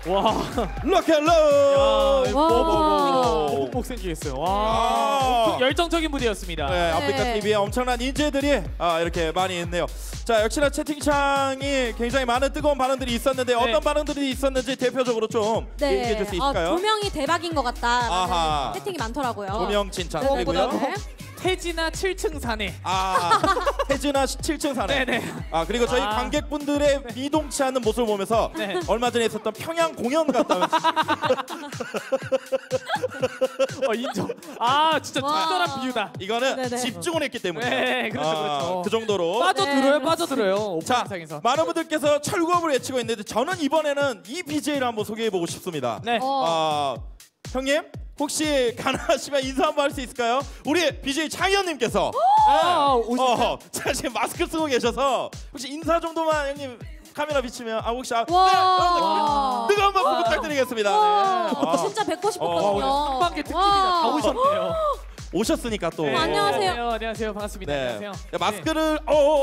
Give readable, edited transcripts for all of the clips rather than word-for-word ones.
와. 락앤롤. 복 생기겠어요. 와. 열정적인 무대였습니다. 네, 아프리카 TV에 엄청난 인재들이 이렇게 많이 있네요. 자, 역시나 채팅창이 굉장히 많은 뜨거운 반응들이 있었는데 어떤 반응들이 있었는지 대표적으로 좀 얘기해 줄 수 있을까요? 2명이 대박인 것 같다. 채팅이 많더라고요. 2명 칭찬. 그리고요. 태진아 7층 사내. 태진아 7층 사내. 네네. 그리고 저희 관객분들의 미동치 않는 모습을 보면서 얼마 전에 있었던 평양 공연 갔다 인정. 진짜 특별한 비유다. 이거는 집중을 했기 때문에. 네, 그렇죠. 그 정도로. 빠져들어요. 자, 오프닝상에서. 많은 분들께서 철구업을 외치고 있는데 저는 이번에는 이 BJ를 한번 소개해보고 싶습니다. 네. 형님, 혹시 가능하시면 인사 한번 할 수 있을까요? 우리 BJ 창현님께서 자, 지금 마스크 쓰고 계셔서 혹시 인사 정도만 형님 카메라 비치면 혹시 뜨거운 박수 부탁드리겠습니다. 진짜 뵙고 싶었거든요. 상반기 특집이다. 다 오셨네요. 오셨으니까 또. 안녕하세요. 안녕하세요. 반갑습니다. 안녕하세요. 마스크를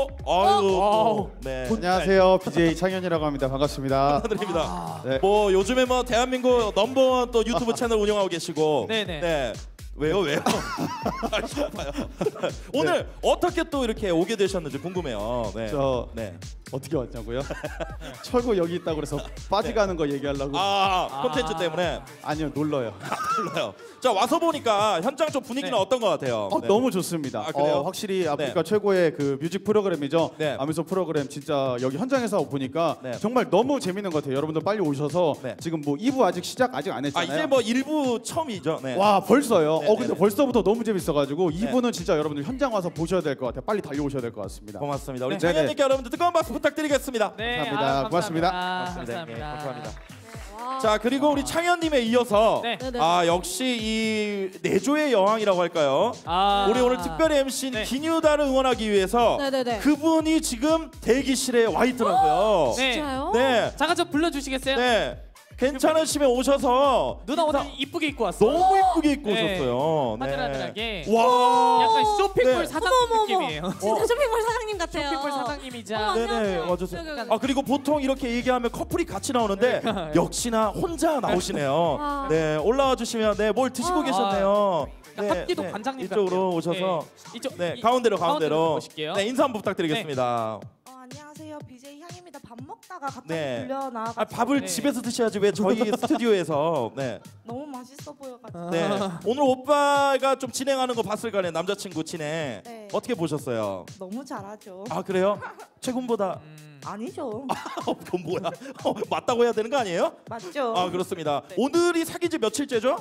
네. 안녕하세요. BJ 창현이라고 합니다. 반갑습니다. 축하드립니다. 뭐 요즘에 뭐 대한민국 넘버원 또 유튜브 채널 운영하고 계시고. 네네. 왜요? 오늘 어떻게 또 이렇게 오게 되셨는지 궁금해요. 어떻게 왔냐고요? 철구 여기 있다고 그래서 빠지가는 거 얘기하려고. 콘텐츠 때문에? 아니요, 놀러요. 놀러요. 자, 와서 보니까 현장 쪽 분위기는 어떤 것 같아요? 너무 좋습니다. 그래요? 확실히 아프리카 최고의 그 뮤직 프로그램이죠. 아미소 프로그램 진짜 여기 현장에서 보니까 정말 너무 재밌는 것 같아요. 여러분들 빨리 오셔서 지금 뭐 2부 아직 시작 안 했잖아요. 이제 뭐 1부 처음이죠. 와, 벌써요? 근데 벌써부터 너무 재밌어가지고 2부는 진짜 여러분들 현장 와서 보셔야 될 것 같아요. 빨리 달려오셔야 될 것 같습니다. 고맙습니다. 우리 창현님께 여러분들 뜨거운 박수 부탁드리겠습니다. 감사합니다. 고맙습니다. 감사합니다. 자, 그리고 우리 창현님에 이어서 역시 이 내조의 여왕이라고 할까요? 우리 오늘 특별히 MC인 기뉴다를 응원하기 위해서 그분이 지금 대기실에 와 있더라고요. 진짜요? 네. 잠깐 좀 불러주시겠어요? 네. 괜찮으시면 오셔서 누나 오늘 이쁘게 입고 왔어. 너무 이쁘게 입고 오셨어요. 하늘하늘하게. 와. 약간 쇼핑몰 사장님 느낌이에요. 진짜 쇼핑몰 사장님 같아요. 쇼핑몰 사장님이자. 네네, 와주세요. 그리고 보통 이렇게 얘기하면 커플이 같이 나오는데 역시나 혼자 나오시네요. 네, 올라와 주시면 뭘 드시고 계셨네요. 합기도 관장님 이쪽으로 오셔서 가운데로 네, 인사 한번 부탁드리겠습니다. 안녕하세요. BJ 향입니다. 밥 먹다가 갑자기 불려나. 밥을 집에서 드셔야지 왜 저희 스튜디오에서. 너무 맛있어 보여가지고. 오늘 오빠가 좀 진행하는 거 봤을 거 아니에요. 남자친구 진행. 어떻게 보셨어요? 너무 잘하죠. 그래요? 최근보다? 아니죠. 그건 뭐야? 맞다고 해야 되는 거 아니에요? 맞죠. 그렇습니다. 오늘이 사귄 지 며칠째죠?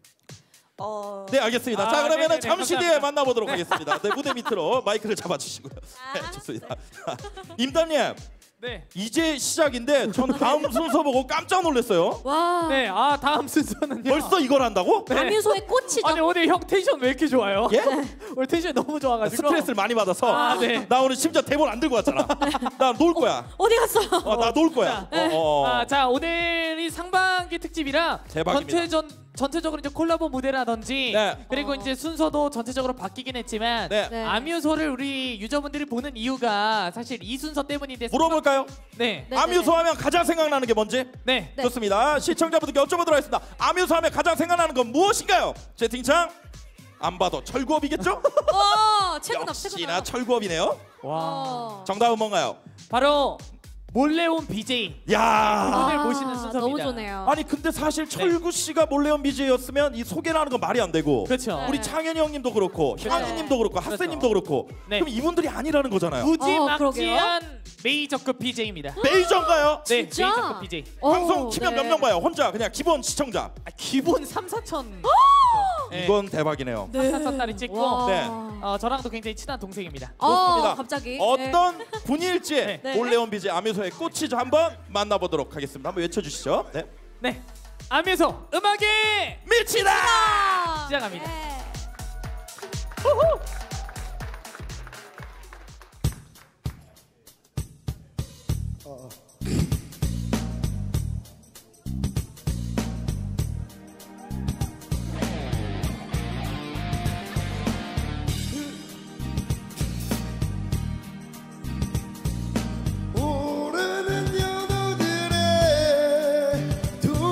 네, 알겠습니다. 자, 그러면은 잠시 뒤에 만나보도록 하겠습니다. 무대 밑으로 마이크를 잡아주시고요. 좋습니다. 임단님, 이제 시작인데 전 다음 순서 보고 깜짝 놀랐어요. 와. 다음 순서는요. 벌써 이걸 한다고? 아뮤소의 꽃이죠. 아니, 오늘 형 텐션 왜 이렇게 좋아요? 예? 오늘 텐션이 너무 좋아가지고 스트레스를 많이 받아서. 나 오늘 심지어 대본 안 들고 왔잖아. 나 놀 거야. 어디 갔어? 나 놀 거야. 자, 오늘이 상반기 특집이라 대박입니다. 전체적으로 이제 콜라보 무대라든지 그리고 이제 순서도 전체적으로 바뀌긴 했지만 아뮤소를 우리 유저분들이 보는 이유가 사실 이 순서 때문인데 물어볼까요? 아뮤소 하면 가장 생각나는 게 뭔지? 좋습니다. 시청자분들께 여쭤보도록 하겠습니다. 아뮤소 하면 가장 생각나는 건 무엇인가요? 채팅창 안 봐도 철구업이겠죠? 역시나 철구업이네요. 정답은 뭔가요? 바로 몰래 온 BJ. 야, 오늘 모시는 순서입니다. 너무 좋네요. 아니 근데 사실 철구 씨가 몰래 온 BJ였으면 이 소개를 하는 건 말이 안 되고. 그렇죠. 우리 창현이 형님도 그렇고, 향이님도 그렇고, 핫세님도 그렇고. 그럼 이분들이 아니라는 거잖아요. 무지막지한 메이저급 BJ입니다. 메이저인가요? 네, 메이저급 BJ. 방송 키면 몇 명 봐요? 혼자 그냥 기본 시청자. 기본 3-4천. 이건 대박이네요. 3-4천짜리 찍고 저랑도 굉장히 친한 동생입니다. 좋습니다. 갑자기 어떤 분일지 몰래 온 BJ 아뮤소의 꽃이죠. 한번 만나보도록 하겠습니다. 한번 외쳐주시죠. 네, 아뮤소 음악에 미치다. 시작합니다. 오래된 연호들의 두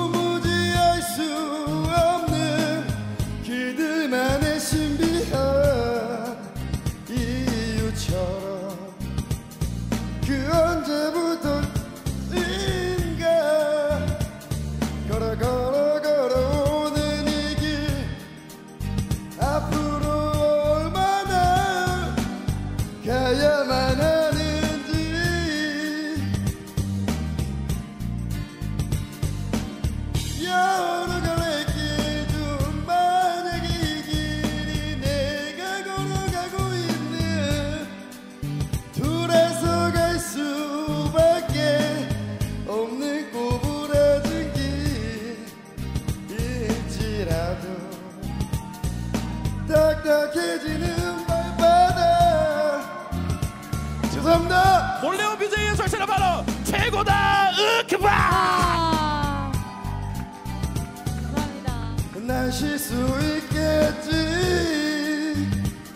쉴 수 있겠지.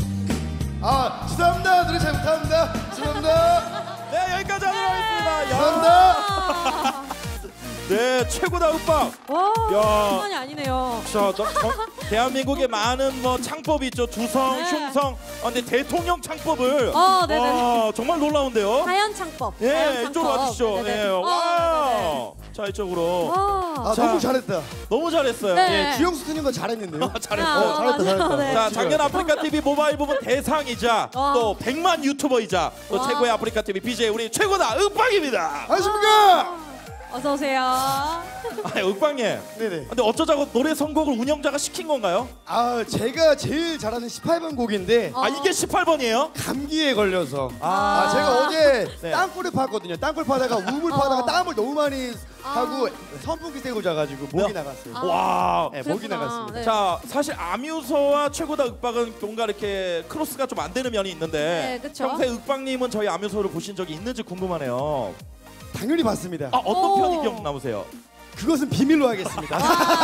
아 죄송합니다. 노래 잘 못합니다. 죄송합니다. 네 여기까지 하도록 하겠습니다. 죄송합니다. 네 최고다 윽박. 와, 야. 장난이 아니네요. 자, 대한민국에 많은 뭐 창법이 있죠. 두성, 네. 흉성. 근데 대통령 창법을 네네. 정말 놀라운데요. 자연 창법. 예, 자연 이쪽으로 창법. 와주시죠. 네네. 네, 와. 자, 이쪽으로. 와. 자, 너무 잘했다. 너무 잘했어요. 네. 예, 주영수 스님도 잘했는데요. 잘했어. 잘했다, 잘했다. 네. 자, 작년 아프리카 TV 모바일 부분 대상이자 와. 또 100만 유튜버이자 또 와. 최고의 아프리카 TV BJ 우리 최고다 윽박입니다. 안녕하십니까? 어서 오세요. 윽박님. 네네. 근데 어쩌자고 노래 선곡을 운영자가 시킨 건가요? 아 제가 제일 잘하는 18번 곡인데 아, 이게 18번이에요? 감기에 걸려서 아. 제가 어제 네. 땅굴을 팠거든요. 땅굴 파다가 우물 파다가 땀을 너무 많이 하고 선풍기 쐬고 자가지고 목이 나갔어요. 와. 네, 목이 그랬구나. 나갔습니다. 네. 자, 사실 아뮤소와 최고다 윽박은 뭔가 이렇게 크로스가 좀 안 되는 면이 있는데 네, 그쵸. 평소에 윽박님은 저희 아뮤소를 보신 적이 있는지 궁금하네요. 당연히 봤습니다. 아, 어떤 오. 편이 기억나보세요? 그것은 비밀로 하겠습니다.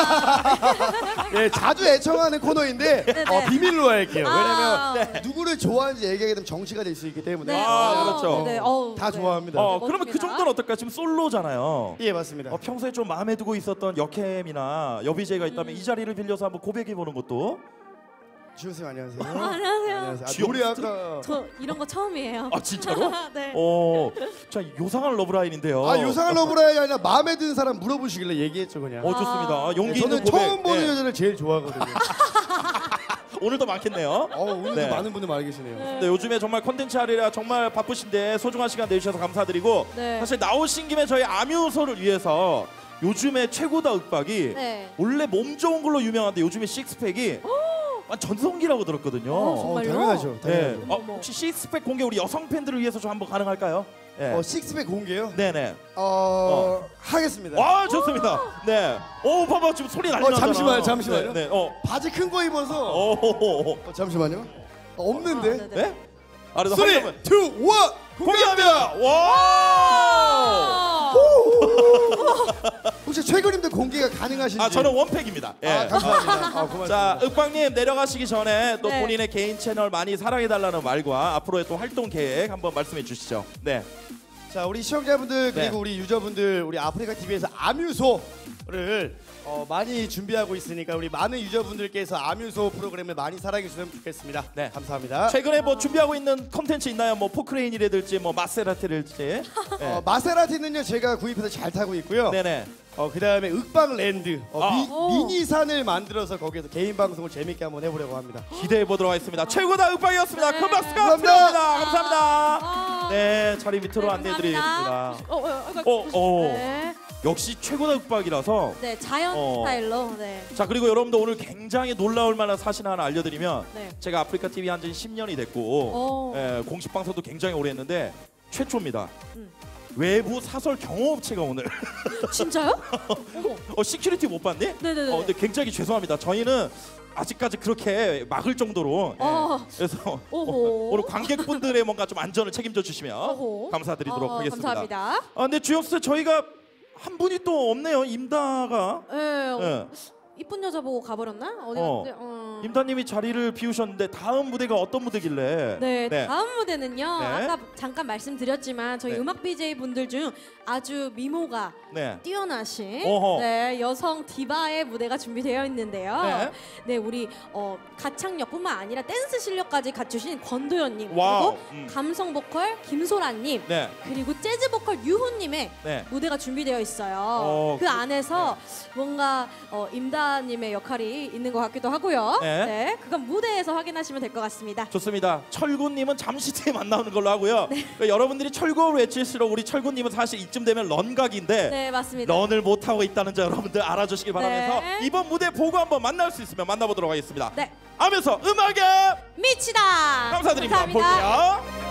네, 자주 애청하는 코너인데 네네. 비밀로 할게요. 아. 왜냐면 누구를 좋아하는지 얘기하게 되면 정치가 될 수 있기 때문에 네. 아, 그렇죠. 네네. 어우, 다 네. 좋아합니다. 그러면 그 멋집니다. 정도는 어떨까? 지금 솔로잖아요. 예, 맞습니다. 평소에 좀 마음에 두고 있었던 여캠이나 여비제가 있다면 이 자리를 빌려서 한번 고백해보는 것도. 주영님 안녕하세요. 안녕하세요. 노래 아까 저 이런 거 처음이에요. 아, 진짜로? 네. 자, 요상한 러브라인인데요. 요상한 러브라인이 아니라 마음에 드는 사람 물어보시길래 얘기했죠 그냥. 좋습니다. 아. 용기 저는 있는 고백. 처음 보는 네. 여자를 제일 좋아하거든요. 오늘도 많겠네요. 오늘도 네. 많은 분들 많이 계시네요. 네. 네, 요즘에 정말 컨텐츠 하리라 정말 바쁘신데 소중한 시간 내주셔서 감사드리고 네. 사실 나오신 김에 저희 아뮤소를 위해서 요즘에 최고다 윽박이 네. 원래 몸 좋은 걸로 유명한데 요즘에 식스팩이 전성기라고 들었거든요. 정말요? 당연하죠. 네. 당연하죠. 혹시 식스팩 공개 우리 여성 팬들을 위해서 좀 한번 가능할까요? 네. 식스팩 공개요? 네네. 하겠습니다. 와 좋습니다. 네. 오 봐봐 지금 소리 난리 나잖아. 잠시만요. 네. 바지 큰 거 입어서. 오. 잠시만요. 없는데. 네네. 네? 아래서 3, 2, 1 공개합니다. 와. 혹시 최근임도 공개가 가능하신지? 저는 원팩입니다. 예. 감사합니다. 고맙습니다. 자, 윽박님 내려가시기 전에 또 네. 본인의 개인 채널 많이 사랑해달라는 말과 앞으로의 또 활동 계획 한번 말씀해 주시죠. 네. 자, 우리 시청자분들 그리고 네. 우리 유저분들 우리 아프리카 TV에서 아뮤소를 많이 준비하고 있으니까 우리 많은 유저분들께서 아뮤소 프로그램을 많이 사랑해 주시면 좋겠습니다. 네. 감사합니다. 최근에 뭐 준비하고 있는 컨텐츠 있나요? 뭐 포크레인이라든지 뭐 마세라티랄지. 네. 마세라티는요 제가 구입해서 잘 타고 있고요. 네네. 그다음에 윽박랜드 오. 미니산을 만들어서 거기에서 개인 방송을 재밌게 한번 해보려고 합니다. 기대해 보도록 하겠습니다. 최고다 윽박이었습니다. 네. 큰 박수가 감사합니다. 필요합니다. 감사합니다. 아. 네, 자리 밑으로 네, 안내해드리겠습니다. 감사합니다. 네. 역시 최고다 윽박이라서. 네, 자연 스타일로. 네. 자, 그리고 여러분들 오늘 굉장히 놀라울 만한 사실 하나 알려드리면 네. 제가 아프리카 TV 한 지 10년이 됐고 공식 방송도 굉장히 오래 했는데 최초입니다. 외부 사설 경호업체가 오늘 진짜요? 어머. 시큐리티 못 봤니? 네네네. 근데 굉장히 죄송합니다. 저희는 아직까지 그렇게 막을 정도로 그래서 오호. 오늘 관객분들의 뭔가 좀 안전을 책임져 주시면 오호. 감사드리도록 하겠습니다. 감사합니다. 근데 주역스 저희가 한 분이 또 없네요. 임다가. 네. 이쁜 여자 보고 가버렸나? 어디 갔지? 임다님이 자리를 비우셨는데 다음 무대가 어떤 무대길래? 네, 다음 무대는요. 네. 아까 잠깐 말씀드렸지만 저희 네. 음악 BJ 분들 중 아주 미모가 네. 뛰어나신 어허. 네, 여성 디바의 무대가 준비되어 있는데요. 네. 네, 우리 가창력뿐만 아니라 댄스 실력까지 갖추신 권도연님 와우. 그리고 감성 보컬 김소라님 네. 그리고 재즈 보컬 유호님의 네. 무대가 준비되어 있어요. 그 안에서 뭔가 임다님의 역할이 있는 것 같기도 하고요. 네. 네, 그건 무대에서 확인하시면 될 것 같습니다. 좋습니다. 철구님은 잠시 뒤에 만나는 걸로 하고요. 그러니까 여러분들이 철구를 외칠수록 우리 철구님은 사실 이쯤 되면 런각인데 네, 맞습니다. 런을 못 하고 있다는 점 여러분들 알아주시기 바라면서 네. 이번 무대 보고 한번 만날 수 있으면 만나보도록 하겠습니다. 네. 하면서 음악에 미치다. 감사드립니다. 감사합니다. 볼게요.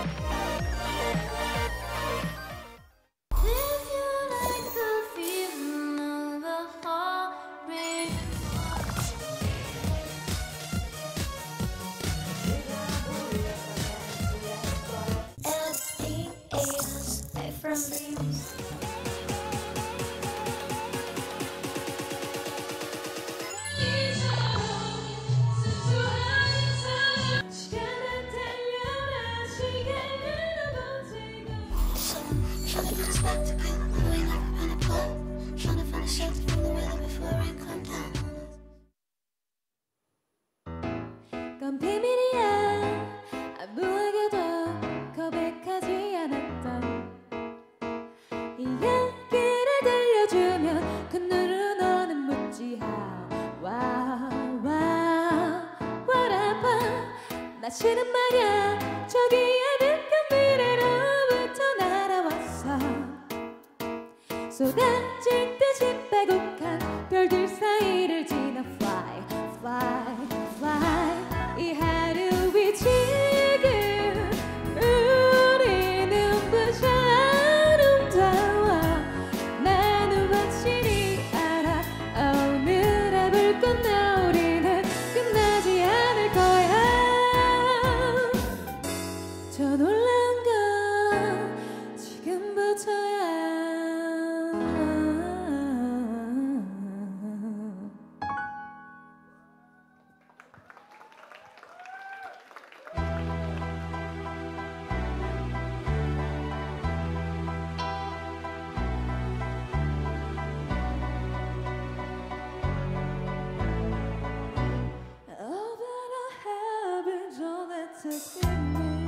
건 비밀이야 아무에게도 고백하지 않았던 이야기를 들려주면 그 눈으로 너는 묻지 What happened 나 싫은 말야 저기에 느껴 미래로부터 날아왔어 쏟아질 듯이 빼곡한 별들 사이를 지나 Fly, fly, fly 이 하루이 지금 우리 눈부셔 아름다워 나는 확실히 알아 오늘 해볼 건나 우리는 끝나지 않을 거야 더 놀라운 건 지금부터야 All that I have is all that's in me.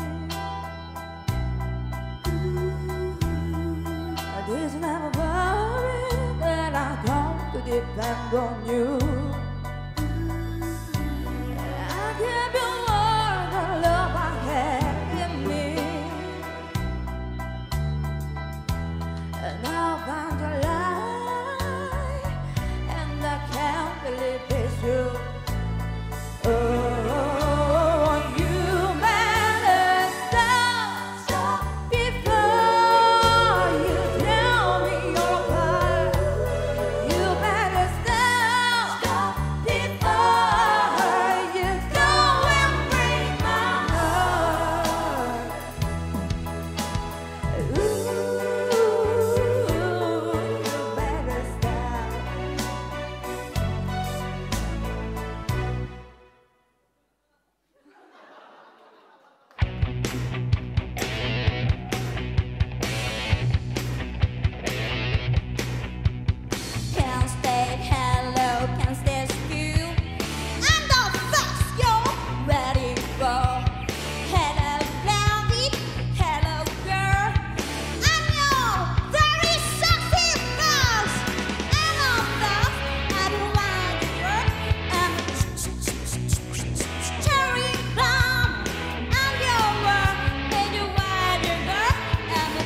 This never worry that I come to depend on you. I give you all the love I have in me, and I found your light, and I can't believe it's you. Oh, you better stop before you tell me you're apart. You better stop before you go and break my heart. Ooh, you better stop. Can't stay hello, can't stay still. I'm the best, you're ready for. Hello, baby, hello, girl. I'm your very sexy boss. I'm a boss, I don't want to work. I'm a cherry bomb. I'm your work, and you want your girl. I'm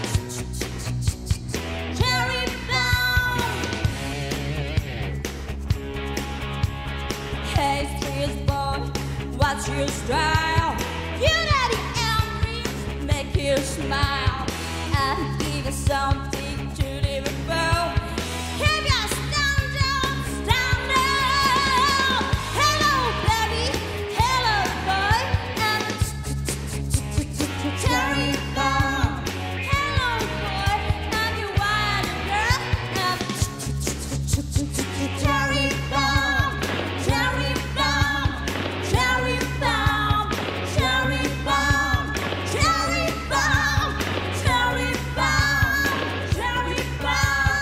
a cherry bomb. Hey, street boy, what's your style? You got it angry, make you smile. I give you something to live for. If you stand up, stand up. Hello, baby, hello, boy. I'm a cherry bomb. Hello, boy, I'm your wild girl. I'm a cherry bomb, cherry bomb, cherry bomb, cherry bomb, cherry bomb, cherry bomb, cherry bomb.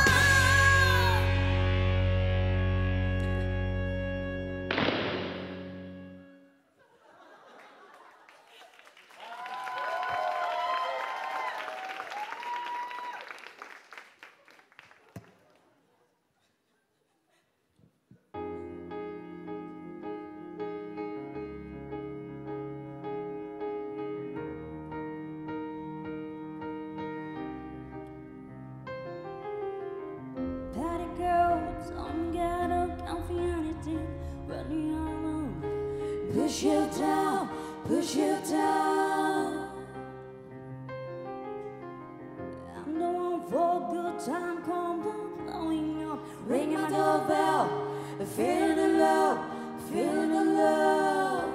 Party girls, don't get up, can't feel anything when you're alone. Push you down, push you down. I'm the one for good time, come on, blowing up, ringing my doorbell, feeling the love, feeling the love.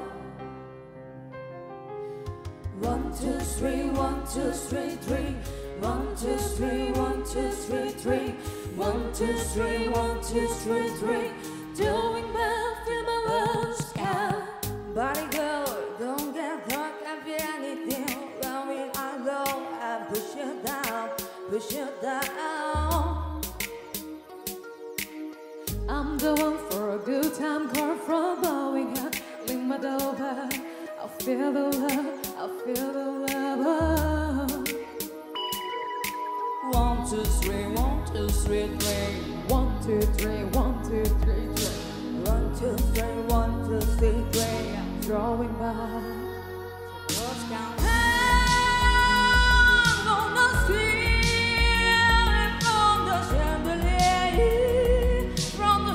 1, 2, 3, 1, 2, 3, 3. 1, 2, 3, 1, 2, 3, 3. 1, 2, 3, 1, 2, 3, 3. Doing well, feel my world sky. Body girl, don't get hurt, can't feel anything. When we are low, I push you down, push you down. the one for a good time call from blowing up. Ring my doorbell. I feel the love. I feel the love. 1, 2, 3, 1, 2, 3, 3. 1, 2, 3, 1, 2, 3, 3. 1, 2, 3, 1, 2, 3, 3. Drawing back. Lost count. Hang on the street from the chandelier, from the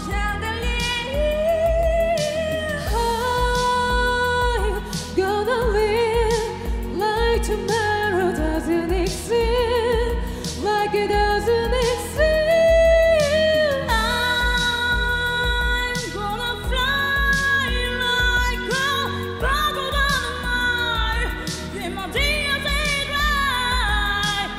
chandelier. I'm gonna live like tomorrow doesn't exist, like it doesn't exist. I'm gonna fly like a bird on the night. In my DSA drive,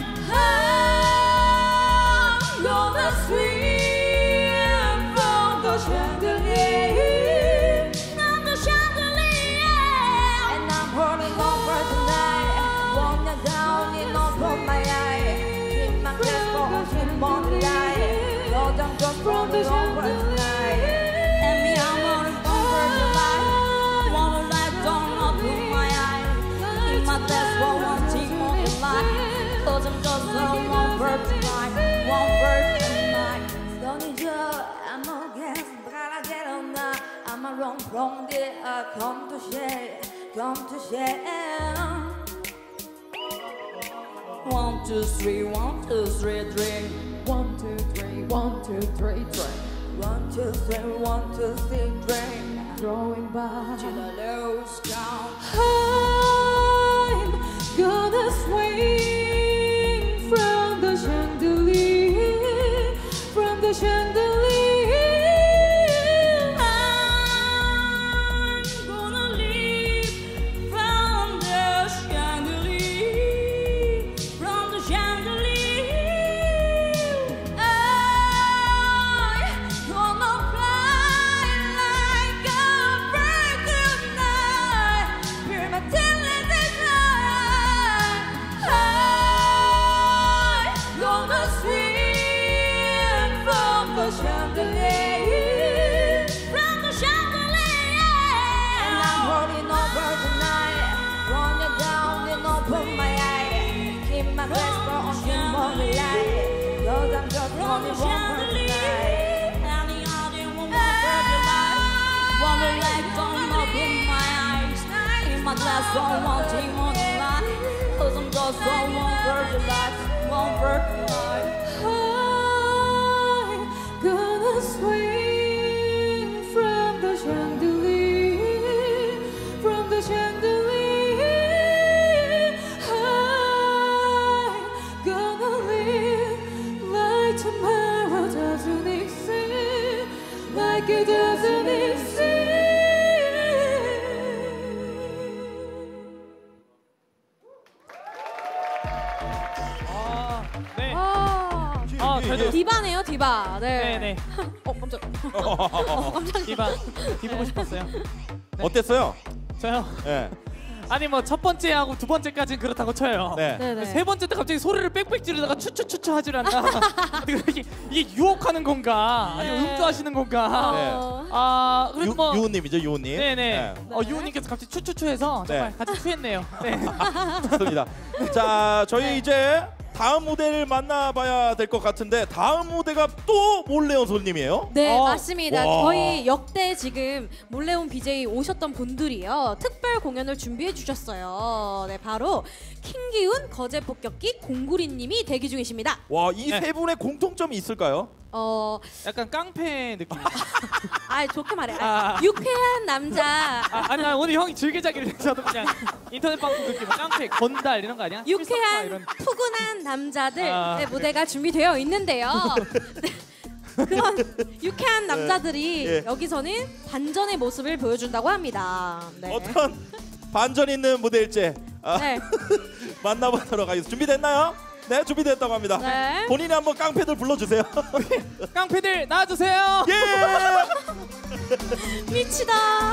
I'm gonna swim from the chandelier, from the chandelier. And I'm holding over tonight, wanna down in over my eye. Keep my grasp on the light, Lord, I'm just rolling over tonight. And me, I'm rolling over tonight, wanna light dawn up in my eye. Keep my grasp for one team on the line, 'cause I'm just rolling over tonight, one bird tonight. Don't you, I'm a guest, but I get on now. I'm a wrong from the come to share, come to share. 1, 2, 3, 1, 2, 3, 3. 1, 2, 3, 1, 2, 3, 3. 1, 2, 3, 1, 2, 3, 3. Drawing back. Till I lose count. I'm gonna swing from the chandelier, from the chandelier. I'm gonna leave from the chandelier, from the chandelier. I'm gonna fly like a bird tonight, hear my tears cry. I'm gonna swim from the chandelier, from the chandelier. And I'm holding over tonight, running down and open my eye. Keep my grasp on the light, 'cause I'm just running over tonight. And the audience will want to light, wanna light on open my eyes. Keep my glass on one team on the line, 'cause I'm just on one bird tonight, one bird tonight. I'm gonna swing from the chandelier, from the chandelier. I'm gonna live like tomorrow doesn't exist, like it doesn't exist. 네. 아, 그래도 디바네요, 디바. 네. 네네. 깜짝. 디보고 싶었어요. 어땠어요? 저요. 네. 아니 뭐 첫 번째하고 두 번째까지는 그렇다고 쳐요. 네. 네네. 세 번째 때 갑자기 소리를 빽빽 지르다가 추추추추 하질 않나. 이게 유혹하는 건가? 아니면 네. 음주하시는 건가? 네. 아 그래도 뭐 유우님이죠, 유우님. 네네. 유우님께서 갑자기 추추추해서 정말 네. 같이 추했네요. 네. 좋습니다. 자, 저희 이제 다음 무대를 만나봐야 될 것 같은데 다음 무대가 또 몰래 온 손님이에요? 네, 맞습니다. 와. 저희 역대 지금 몰래 온 BJ 오셨던 분들이요. 특별 공연을 준비해 주셨어요. 네, 바로 킹기훈, 거제폭격기, 공구리님이 대기 중이십니다. 와, 이 세 분의 공통점이 있을까요? 약간 깡패 느낌. 좋게 말해. 유쾌한 남자. 아니 오늘 형이 즐겨자기를 저도 그냥 인터넷 방송 느낌 깡패, 건달 이런 거 아니야? 유쾌한 이런. 푸근한 남자들의 무대가 준비되어 있는데요. 그런 유쾌한 남자들이 여기서는 반전의 모습을 보여준다고 합니다. 네. 어떤 반전 있는 무대일지 네. 만나보도록 하겠습니다. 준비됐나요? 네, 준비됐다고 합니다. 네. 본인이 한번 깡패들 불러주세요. 깡패들 나와주세요. 예! 미치다.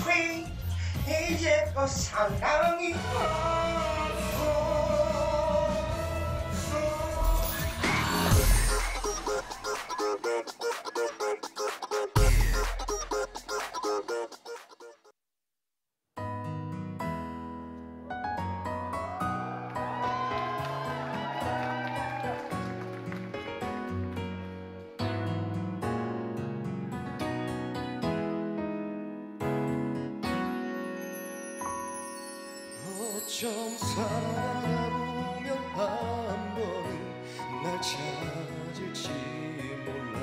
free 이제껏 상당히 어쩜 살아보면 한 번은 날 찾을지 몰라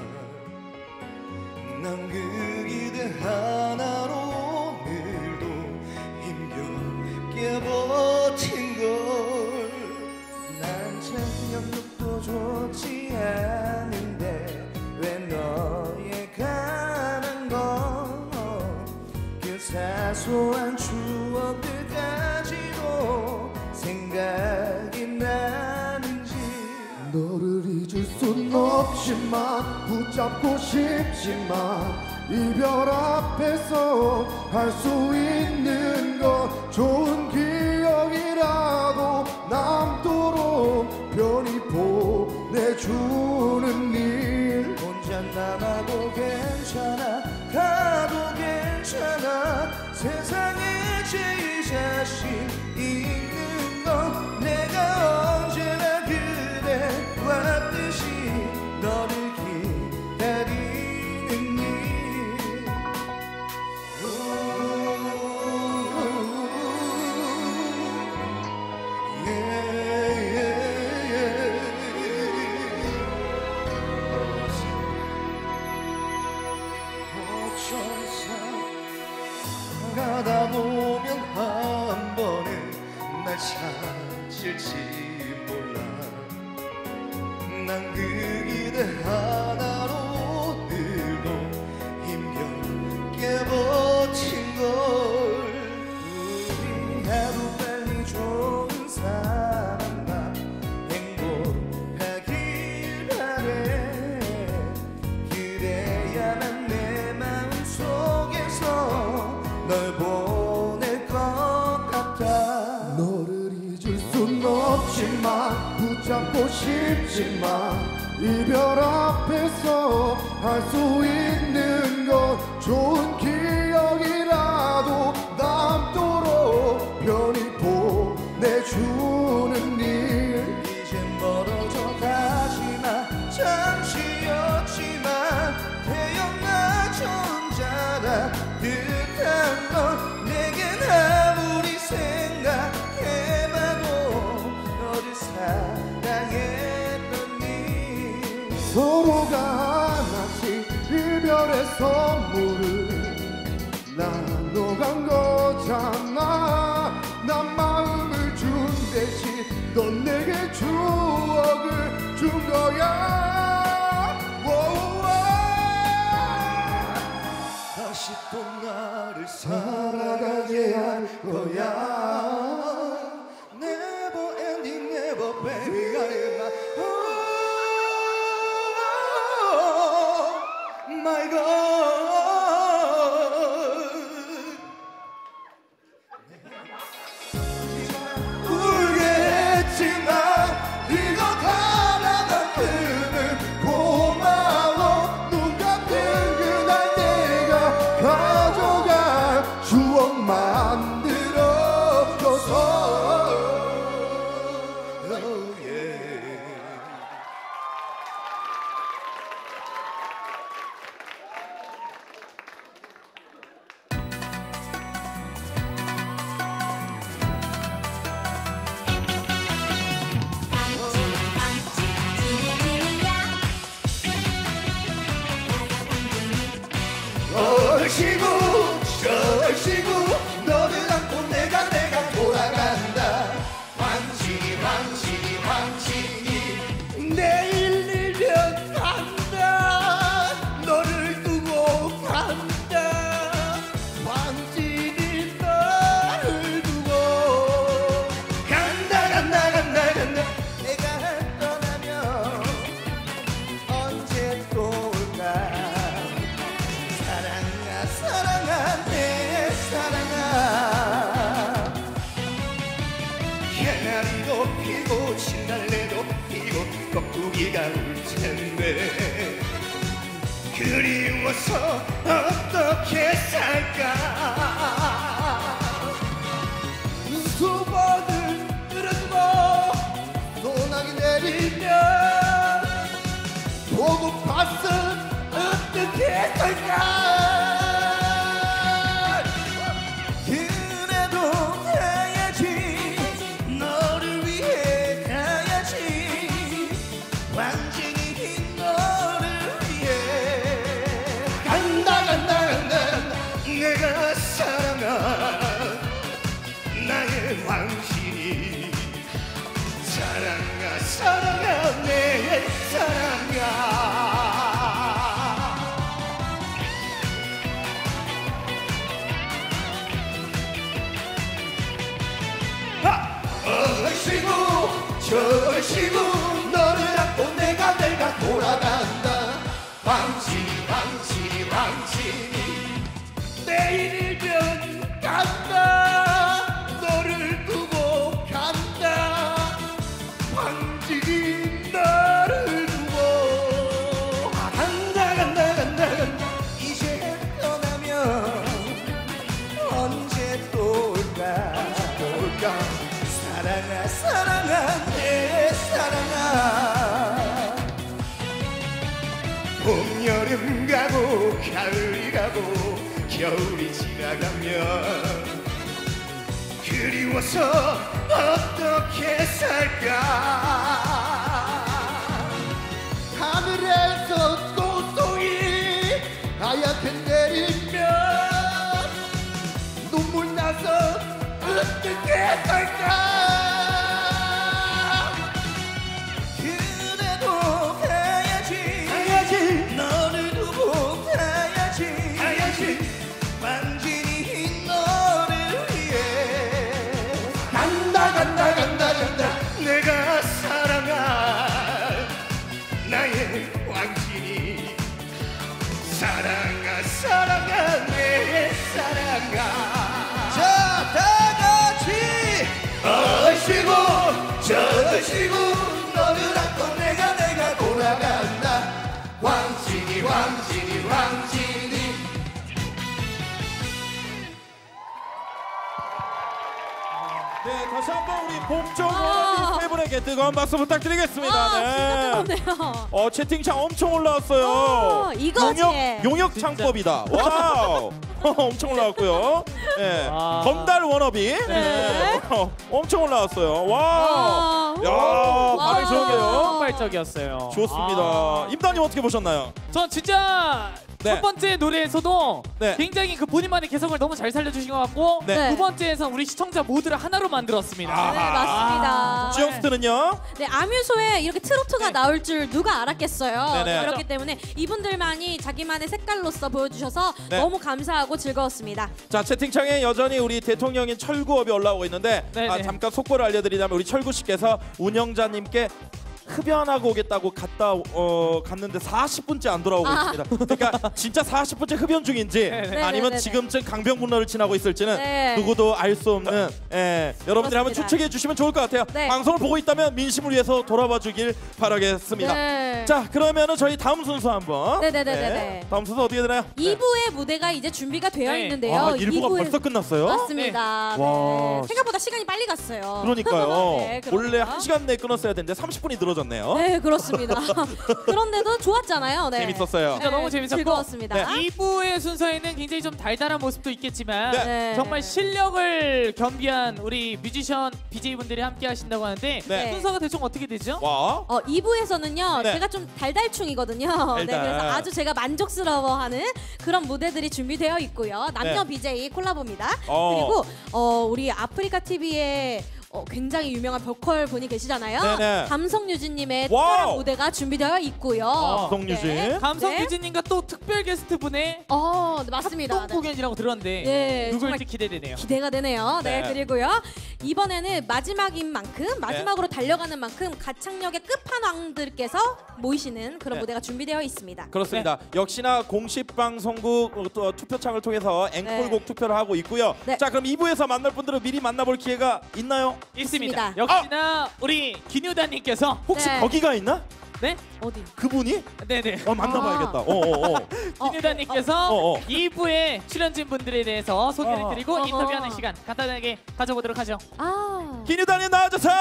난 그 기대 하나로 오늘도 힘겹게 버틴 걸 난 작년도 좋지 않은데 왜 너에 가는 건 그 사소한 추억들까지도 생각이 나는지 너를 잊을 순 없지만 붙잡고 싶지만 이별 앞에서 할 수 있는 건 좋은 기억이라도 남도록 편히 보내주는 일 혼자 남아도 괜찮아 가도 괜찮아 세상에 제일 자신 있는 건 내가 언제나 그대와 뜻이 너를 기다리는 일 가다 보면 한 번은 날 찾을지 몰라 난 그 기대 하나로 오늘도 힘겹게 버틴 걸 우리 하루 빨리 좋은 사람과 행복하길 바래 그래야만 내 마음 속에서 널 보낼 것 같아 너를 잊을 순 없지만 붙잡고 싶지만 이별 앞에서 할 수 있는 건 좋은 기억이라도 남도록 편히 보내주는 일 이젠 멀어져 가지마 잠시였지만 태어나 전자라 듯한 넌 내겐 아무리 생각해봐도 너를 사랑했던 일 서로가 하나씩 이별의 선물을 나눠간 거잖아 난 마음을 준 대신 넌 내게 추억을 준 거야 다시 또 나를 살아가게 할 거야 Never ending never baby I am my God 울게 했지만 이거 하나만큼은 고마워 눈 같은 그날 내가 가져갈 추억 만들어줘서 네가 울 텐데 그리워서 어떻게 살까 수박을 뜯어주고 소나기 내리면 보고파서 어떻게 살까 그래도 가야지 너를 위해 가야지 완전히 너를 위해 간다 내가 사랑한 나의 왕신이 사랑아 내 사랑아 얼씨구 저얼씨구 너를 안고 내가 돌아간다 왕신이 내일이면 간다 너를 두고 간다 황진이 너를 두고 간다 이제 떠나면 언제 또 올까 사랑아 내 사랑아 봄 여름 가고 가을이 가고 겨울이 지나가면 그리워서 어떻게 살까 하늘에서 꽃송이 하얗게 내리면 눈물 나서 어떻게 살까 그래도 가야지 너를 두고 가야지 완전히 너를 위해 간다 내가 사랑한 나의 왕진이 사랑아 내 사랑아 자 다같이 얼씨구 저얼씨구 너를 안고 내가 돌아간다 왕진이 네, 다시 한번 우리 봄종 세 분에게 뜨거운 박수 부탁드리겠습니다. 네. 진짜 뜨겁네요. 채팅창 엄청 올라왔어요. 이거지. 용역 창법이다. 와우. 엄청 올라왔고요. 네. 건달 워너비. 네. 엄청 올라왔어요. 와우. 야, 반응 좋은데요. 폭발적이었어요. 좋습니다. 임다님 어떻게 보셨나요? 전 진짜 네. 첫 번째 노래에서도 네. 굉장히 그 본인만의 개성을 너무 잘 살려주신 것 같고 네. 두 번째에서 우리 시청자 모두를 하나로 만들었습니다. 네, 맞습니다. 지영스트는요? 네, 아뮤소에 이렇게 트로트가 나올 줄 누가 알았겠어요. 네네. 그렇기 때문에 이분들만이 자기만의 색깔로서 보여주셔서 네. 너무 감사하고 즐거웠습니다. 자, 채팅창에 여전히 우리 대통령인 철구업이 올라오고 있는데 잠깐 속보를 알려드리자면 우리 철구 씨께서 운영자님께 흡연하고 오겠다고 갔는데 40분째 안 돌아오고 있습니다. 그러니까 진짜 40분째 흡연 중인지 아니면 지금쯤 강병분로를 지나고 있을지는 누구도 알 수 없는 여러분들이 한번 추측해 주시면 좋을 것 같아요. 방송을 보고 있다면 민심을 위해서 돌아봐 주길 바라겠습니다. 자, 그러면은 저희 다음 순서 한번. 네네네네. 다음 순서 어떻게 되나요? 2부의 무대가 이제 준비가 되어 있는데요. 1부가 벌써 끝났어요? 맞습니다. 네. 생각보다 시간이 빨리 갔어요. 그러니까요. 네, 원래 1시간 내에 끊었어야 되는데 30분이 늘어졌네요. 네, 그렇습니다. 그런데도 좋았잖아요. 네. 재밌었어요. 진짜 너무 재밌었고 즐거웠습니다. 2부의 순서에는 굉장히 좀 달달한 모습도 있겠지만 네. 정말 실력을 겸비한 우리 뮤지션 BJ분들이 함께 하신다고 하는데 순서가 대충 어떻게 되죠? 2부에서는요. 네. 제가 좀 달달충이거든요. 네, 그래서 아주 제가 만족스러워하는 그런 무대들이 준비되어 있고요. 남녀 BJ 콜라보입니다. 그리고 우리 아프리카 TV의 굉장히 유명한 보컬 분이 계시잖아요. 네네. 감성유진님의 특별한 무대가 준비되어 있고요. 감성유진. 감성유진님과 또 특별 게스트 분의 네, 맞습니다. 합동 공연이라고 들었는데 네, 누굴지 기대되네요. 기대가 되네요. 네, 그리고요. 이번에는 마지막인 만큼 마지막으로 달려가는 만큼 가창력의 끝판왕들께서 모이시는 그런 무대가 준비되어 있습니다. 그렇습니다. 역시나 공식 방송국 투표창을 통해서 앵콜곡 투표를 하고 있고요. 자, 그럼 2부에서 만날 분들은 미리 만나볼 기회가 있나요? 있습니다. 역시나 우리 김유다님께서 혹시 거기가 있나? 네? 어디? 그분이? 네네. 만나봐야겠다. 김유다님께서 2부에 출연진 분들에 대해서 소개를 드리고 인터뷰하는 시간 간단하게 가져보도록 하죠. 김유다님 나와주세요.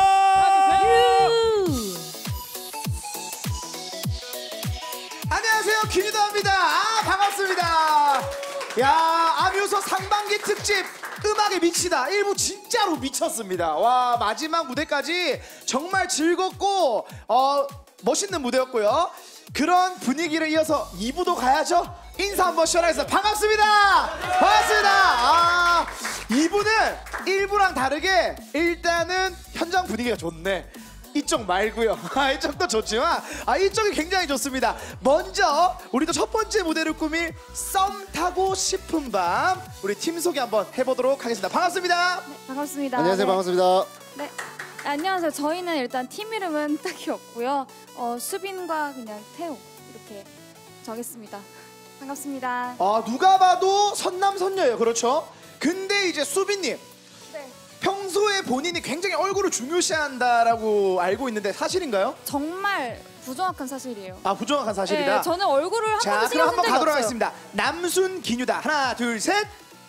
안녕하세요, 김유다입니다. 반갑습니다. 야, 아뮤소 상반기 특집 음악에 미치다 1부 진짜로 미쳤습니다. 와, 마지막 무대까지 정말 즐겁고 멋있는 무대였고요. 그런 분위기를 이어서 2부도 가야죠. 인사 한번 시원하게 반갑습니다. 반갑습니다. 2부는 1부랑 다르게 일단은 현장 분위기가 좋네. 이쪽 말고요. 이쪽도 좋지만 이쪽이 굉장히 좋습니다. 먼저 우리도 첫 번째 무대를 꾸밀 썸 타고 싶은 밤 우리 팀 소개 한번 해보도록 하겠습니다. 반갑습니다. 네, 반갑습니다. 안녕하세요. 네. 반갑습니다. 네. 안녕하세요. 저희는 일단 팀 이름은 딱히 없고요. 수빈과 그냥 태호 이렇게 정했습니다. 반갑습니다. 누가 봐도 선남선녀예요. 그렇죠? 근데 이제 수빈님 평소에 본인이 굉장히 얼굴을 중요시한다라고 알고 있는데 사실인가요? 정말 부정확한 사실이에요. 부정확한 사실이다. 네, 저는 얼굴을 한 자, 번도 그럼 신경 쓴 한번 적이 가도록 없어요. 하겠습니다. 남순 기뉴다. 하나, 둘, 셋.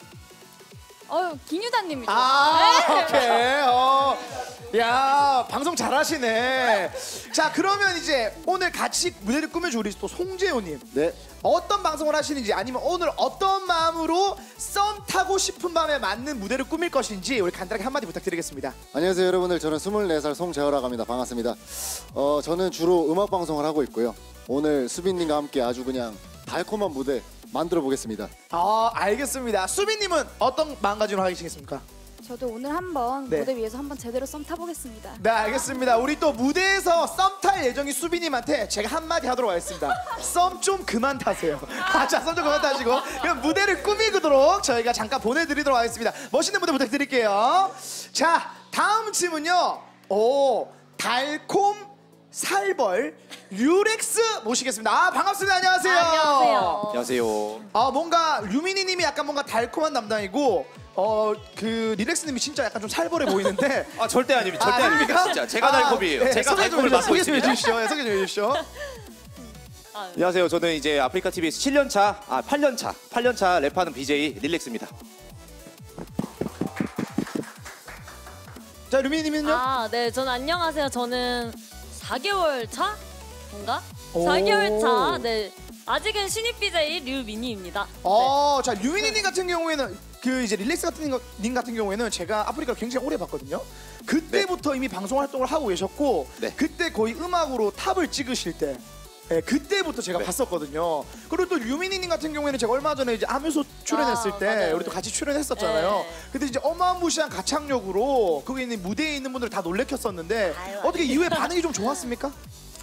기뉴다님이죠. 오케이. 야, 방송 잘하시네. 자, 그러면 이제 오늘 같이 무대를 꾸며줄 우리 또 송재호님. 네. 어떤 방송을 하시는지 아니면 오늘 어떤 마음으로 썸 타고 싶은 밤에 맞는 무대를 꾸밀 것인지 우리 간단하게 한마디 부탁드리겠습니다. 안녕하세요, 여러분들. 저는 24살 송재호라고 합니다. 반갑습니다. 저는 주로 음악 방송을 하고 있고요. 오늘 수빈님과 함께 아주 그냥 달콤한 무대 만들어 보겠습니다. 알겠습니다. 수빈님은 어떤 마음가짐으로 하시겠습니까? 저도 오늘 한번 네. 무대 위에서 한번 제대로 썸 타보겠습니다. 네, 알겠습니다. 우리 또 무대에서 썸 탈 예정인 수빈님한테 제가 한마디 하도록 하겠습니다. 썸 좀 그만 타세요. 자, 썸 좀 그만 타시고 그럼 무대를 꾸미도록 저희가 잠깐 보내드리도록 하겠습니다. 멋있는 무대 부탁드릴게요. 자, 다음 팀은요. 달콤 살벌 류렉스 모시겠습니다. 반갑습니다. 안녕하세요. 안녕하세요. 뭔가 류미니님이 약간 뭔가 달콤한 담당이고 그 리렉스님이 진짜 약간 좀 살벌해 보이는데 절대 아닙니다. 절대 아닙니다. 진짜 제가 달콤이에요. 네, 제가 달콤을 맡고 소개 좀 있습니다. 해주시죠. 소개 좀 해주시죠. 안녕하세요. 저는 이제 아프리카 TV에서 8년차 랩하는 BJ 릴렉스입니다. 자, 류미니님은요? 네, 저는 안녕하세요. 저는 4개월 차? 뭔가? 오. 4개월 차. 네. 아직은 신입 BJ 류미니입니다. 자, 류미니님 같은 경우에는 그 이제 릴렉스 님 같은 경우에는 제가 아프리카를 굉장히 오래 봤거든요. 그때부터 이미 방송 활동을 하고 계셨고 그때 거의 음악으로 탑을 찍으실 때 그때부터 제가 봤었거든요. 그리고 또 류미니님 같은 경우에는 제가 얼마 전에 이제 아뮤소 출연했을 때 맞아요. 우리 또 같이 출연했었잖아요. 근데 이제 어마무시한 가창력으로 거기 있는 무대에 있는 분들 다 놀래켰었는데 어떻게 이후에 반응이 좀 좋았습니까?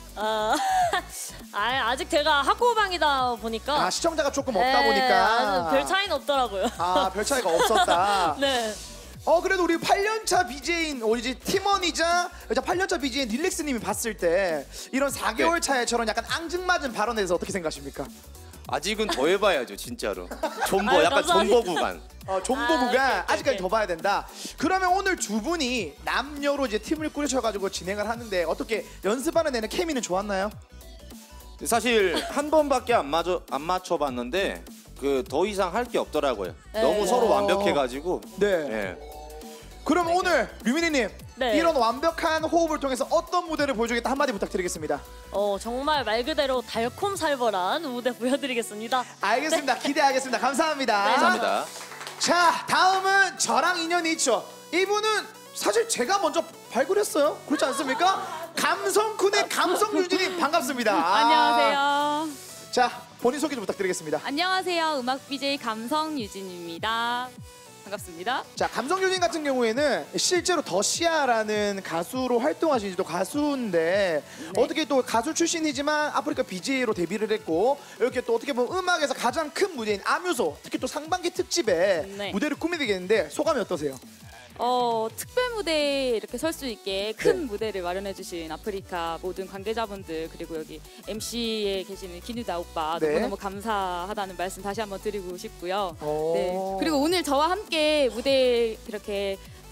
아직 제가 학고방이다 보니까 시청자가 조금 없다 보니까 별 차이는 없더라고요. 별 차이가 없었다. 네. 그래도 우리 8년차 BJ인 우리 이제 팀원이자 8년차 BJ인 릴렉스님이 봤을 때 이런 4개월 차에처럼 약간 앙증맞은 발언에 대해서 어떻게 생각하십니까? 아직은 더 해봐야죠, 진짜로. 존버, 약간 감사합니다. 존버 구간. 존버 구간 오케이. 아직까지 더 봐야 된다. 그러면 오늘 두 분이 남녀로 이제 팀을 꾸리셔가지고 진행을 하는데 어떻게 연습하는 데는 케미는 좋았나요? 사실 한 번밖에 안 맞춰봤는데 더 이상 할 게 없더라고요. 네. 너무 서로 완벽해가지고. 네. 그럼 오늘 류미니님 이런 완벽한 호흡을 통해서 어떤 무대를 보여주겠다 한마디 부탁드리겠습니다. 정말 말 그대로 달콤살벌한 무대 보여드리겠습니다. 알겠습니다. 기대하겠습니다. 감사합니다. 네. 감사합니다. 자, 다음은 저랑 인연이 있죠. 이분은 사실 제가 먼저 발굴했어요. 그렇지 않습니까? 감성쿤의 감성유진님 반갑습니다. 안녕하세요. 자, 본인 소개 좀 부탁드리겠습니다. 안녕하세요. 음악 BJ 감성유진입니다. 반갑습니다. 자, 감성유진 같은 경우에는 실제로 더시아라는 가수로 활동하신 또 가수인데 어떻게 또 가수 출신이지만 아프리카 BJ로 데뷔를 했고 이렇게 또 어떻게 보면 음악에서 가장 큰 무대인 아뮤소 특히 또 상반기 특집에 무대를 꾸미게 되는데 소감이 어떠세요? 특별 무대에 이렇게 설 수 있게 큰 무대를 마련해주신 아프리카 모든 관계자분들 그리고 여기 MC에 계시는 기뉴다 오빠 너무너무 감사하다는 말씀 다시 한번 드리고 싶고요. 네. 그리고 오늘 저와 함께 무대에 이렇게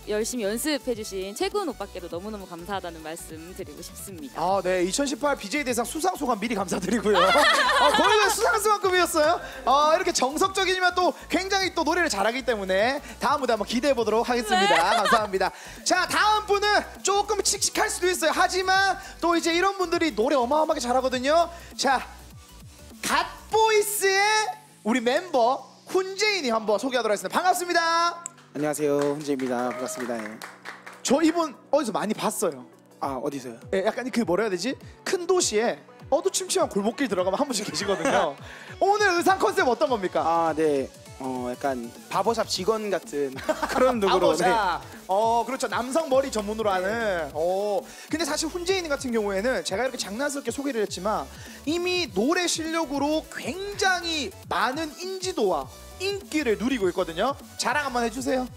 열심히 연습해주신 최군 오빠께도 너무너무 감사하다는 말씀 드리고 싶습니다. 아, 네. 2018 BJ 대상 수상 소감 미리 감사드리고요. 거의 수상수만급이었어요. 이렇게 정석적이지만 또 굉장히 또 노래를 잘하기 때문에 다음 무대 한번 기대해 보도록 하겠습니다. 네. 감사합니다. 자, 다음 분은 조금 칙칙할 수도 있어요. 하지만 또 이제 이런 분들이 노래 어마어마하게 잘하거든요. 자, 갓보이스의 우리 멤버 훈제이님 한번 소개하도록 하겠습니다. 반갑습니다. 안녕하세요, 훈제입니다. 반갑습니다. 예. 저 이분 어디서 많이 봤어요. 아, 어디서요? 예, 약간 그 뭐라 해야 되지? 큰 도시에 어두침침한 골목길 들어가면 한 분씩 계시거든요. 오늘 의상 컨셉 어떤 겁니까? 아, 네. 약간 바버샵 직원 같은 그런 룩으로. 네. 그렇죠. 남성 머리 전문으로 하는. 근데 사실 훈제이님 같은 경우에는 제가 이렇게 장난스럽게 소개를 했지만 이미 노래 실력으로 굉장히 많은 인지도와 인기를 누리고 있거든요. 자랑 한번 해주세요.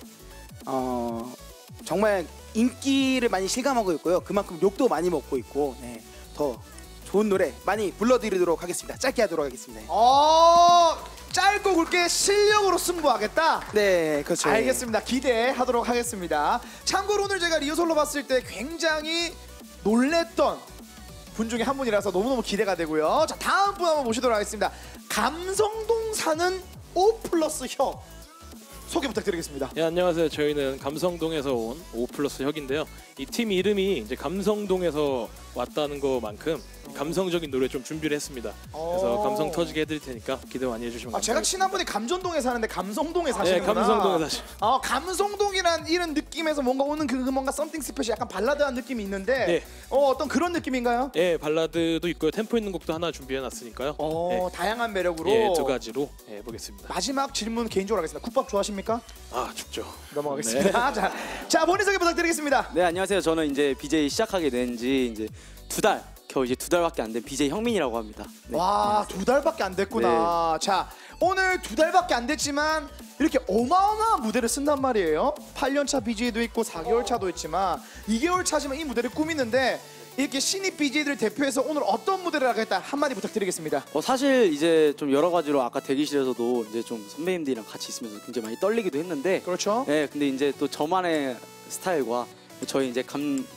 정말 인기를 많이 실감하고 있고요. 그만큼 욕도 많이 먹고 있고, 네. 더 좋은 노래 많이 불러드리도록 하겠습니다. 짧게 하도록 하겠습니다. 짧고 굵게 실력으로 승부하겠다. 네, 그렇죠. 알겠습니다. 기대하도록 하겠습니다. 참고로 오늘 제가 리허설로 봤을 때 굉장히 놀랬던 분 중에 한 분이라서 너무너무 기대가 되고요. 자, 다음 분 한번 모시도록 하겠습니다. 감성동 사는 O+ 혁 소개 부탁드리겠습니다. 네, 안녕하세요. 저희는 감성동에서 온 O+ 혁인데요. 이 팀 이름이 이제 감성동에서 왔다는 것만큼 감성적인 노래 좀 준비를 했습니다. 그래서 감성 터지게 해드릴 테니까 기대 많이 해주시면 감사하겠습니다. 제가 친한 분이 감전동에 사는데 감성동에 사시는구나. 네, 감성동에 사시. 감성동이란 이런 느낌에서 뭔가 오는 그 뭔가 썸띵 스페셜 약간 발라드한 느낌이 있는데 네. 어떤 그런 느낌인가요? 네, 발라드도 있고요. 템포 있는 곡도 하나 준비해놨으니까요. 네. 다양한 매력으로. 예, 두 가지로 해보겠습니다. 마지막 질문 개인적으로 하겠습니다. 국밥 좋아하십니까? 아, 춥죠. 넘어가겠습니다. 네. 자, 본인 소개 부탁드리겠습니다. 네, 안녕하세요. 저는 이제 BJ 시작하게 된 지 이제 겨우 이제 2달밖에 안 된 BJ 형민이라고 합니다. 네, 와, 2달밖에 안 됐구나. 네. 자, 오늘 2달밖에 안 됐지만 이렇게 어마어마한 무대를 쓴단 말이에요. 8년차 BJ도 있고 4개월 차도 있지만 2개월 차지만 이 무대를 꾸미는데 이렇게 신입 BJ들을 대표해서 오늘 어떤 무대를 하겠다 한마디 부탁드리겠습니다. 사실 이제 좀 여러 가지로 아까 대기실에서도 이제 좀 선배님들이랑 같이 있으면서 굉장히 많이 떨리기도 했는데 그렇죠. 네, 근데 이제 또 저만의 스타일과 저희 이제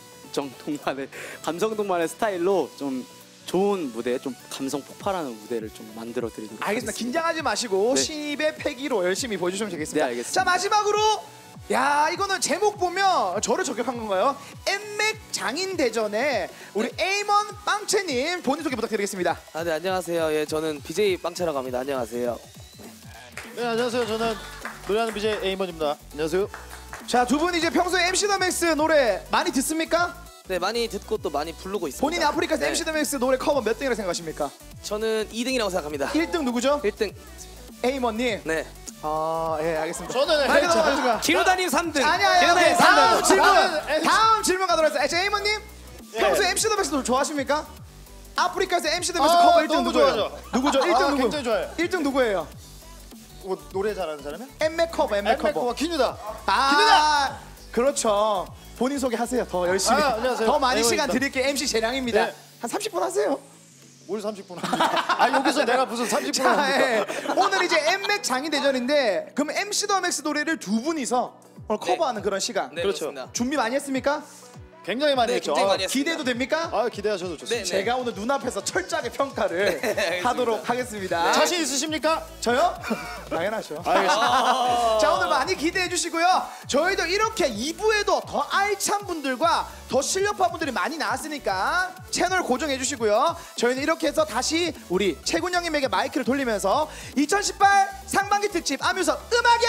감성동만의 스타일로 좀 좋은 무대, 좀 감성 폭발하는 무대를 좀 만들어 드리도록 알겠습니다. 긴장하지 마시고 네. 신입의 패기로 열심히 보여주시면 되겠습니다. 네, 알겠습니다. 자, 마지막으로 야, 이거는 제목 보면 저를 저격한 건가요? 엠맥 장인 대전에 우리 에이먼 빵채님 본인 소개 부탁드리겠습니다. 아, 네, 안녕하세요. 예, 저는 BJ 빵채라고 합니다. 안녕하세요. 네, 안녕하세요. 저는 노래하는 BJ 에이먼입니다. 안녕하세요. 자, 두 분 이제 평소에 MC 더 맥스 노래 많이 듣습니까? 네, 많이 듣고 또 많이 부르고 있습니다. 본인이 아프리카에서 네. MC 더 맥스 노래 커버 몇 등이라고 생각하십니까? 저는 2등이라고 생각합니다. 1등 누구죠? 1등 에이먼님. 네. 예, 알겠습니다. 저는 기루다님 3등. 아니야. 기루다님 3등. 다음 질문 가도록 하겠습니다. 에이먼님, 평소에 MC 더 맥스 노래 좋아하십니까? 아프리카에서 MC 더 맥스 커버 1등 누구예요? 누구죠? 1등 누구? 굉장히 좋아요. 1등 누구예요? 노래 잘하는 사람이야? 엠맥 커버. 기누다. 기누다. 그렇죠. 본인 소개하세요. 더 열심히. 안녕하세요. 더 많이 시간 에이먼입니다. 드릴게. MC 재량입니다. 네. 한 30분 하세요. 뭘 30분 합니까? 여기서 내가 무슨 30분 자, 합니까? 예. 오늘 이제 엠맥 장인 대전인데 그럼 MC 더 맥스 노래를 두 분이서 오늘 커버하는 그런 시간. 네, 그렇죠. 그렇습니다. 준비 많이 했습니까? 굉장히 많이 네, 했죠. 굉장히 많이 했습니다. 기대도 됩니까? 기대하셔도 좋습니다. 네, 제가 오늘 눈앞에서 철저하게 평가를 하도록 하겠습니다. 자신 있으십니까? 저요? 당연하죠. 알겠습니다. 자, 오늘 많이 기대해 주시고요. 저희도 이렇게 2부에도 더 알찬 분들과 더 실력파 분들이 많이 나왔으니까 채널 고정해 주시고요. 저희는 이렇게 해서 다시 우리 채군 형님에게 마이크를 돌리면서 2018 상반기 특집 아뮤서 음악의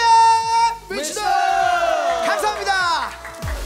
미치다! 감사합니다.